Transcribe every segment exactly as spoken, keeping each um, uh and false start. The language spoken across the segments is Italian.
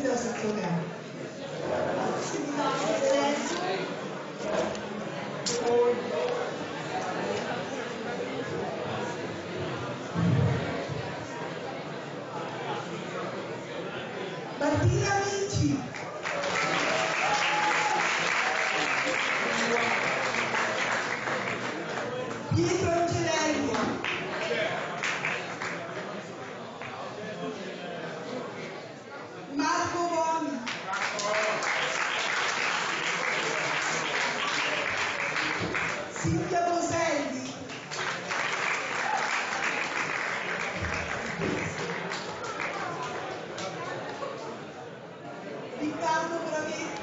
della sezione A. Martina Vinci. Pietro Angelelli. Marco Boni. Silvia Boselli. Riccardo Bravetti.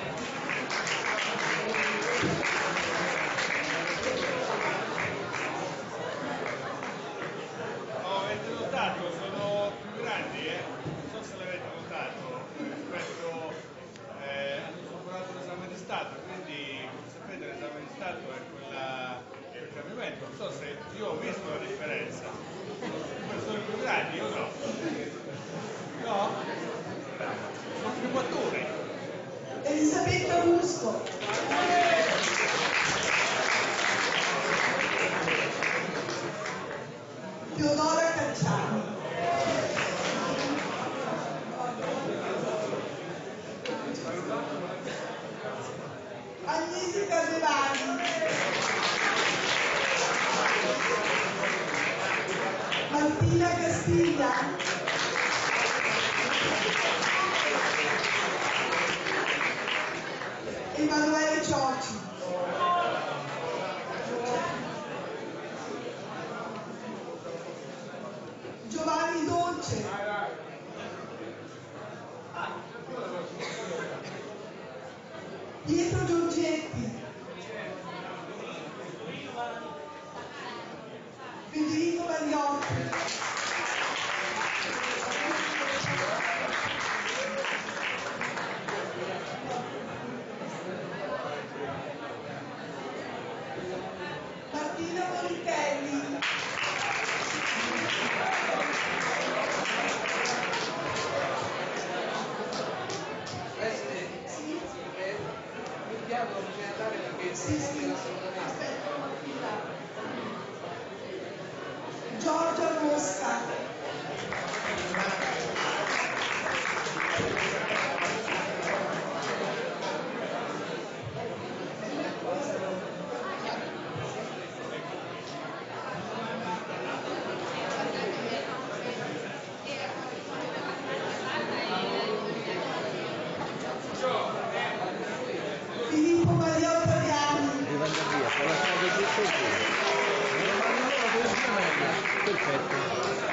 Oh, avete notato, sono più grandi, eh? Non so se l'avete notato, rispetto eh, hanno superato l'esame di Stato, quindi come sapete l'esame di Stato è quella, quel cambiamento, non so se io ho visto la differenza, sono più grandi o no? No? Sono più maturi. Elisabetta Augusto. Teodora Cacciani. Agnese Casevani. Martina Castiglia. Emanuele Ciocci. Giovanni Dolce. Pietro Giorgetti. Federico Magliotti. Martina Monichelli. Sì, sì, aspetta, Giorgia Mosca. Filippo Maria Ottaviani. Devo andare via, ho lasciato tutto il giro. Non ho fatto perfetto.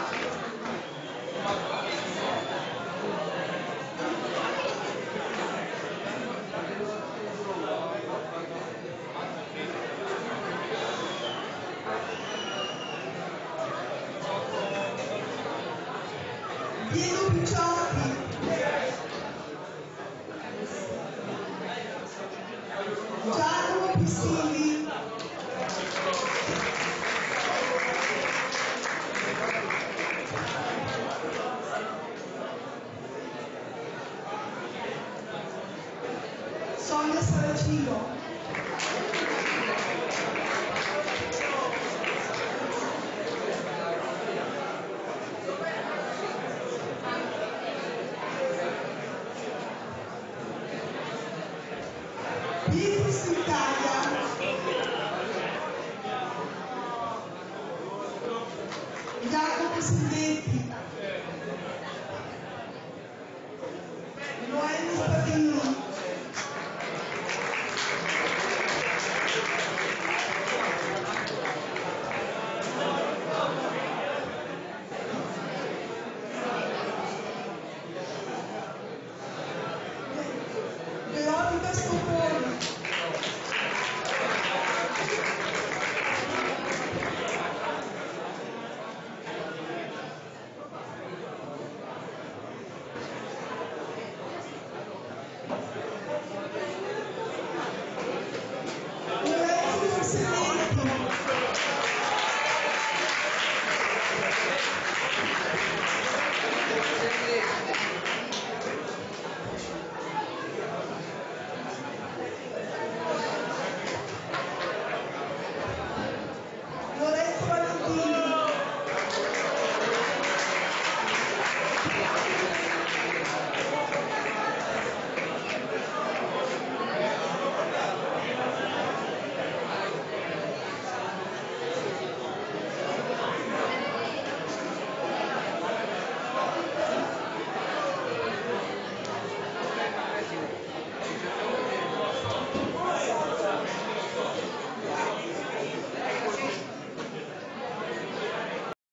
Piero Picciotti. Giacomo Pistilli. Sonia Saracino. Pietro Stintaglia. Jacopo Silvetti.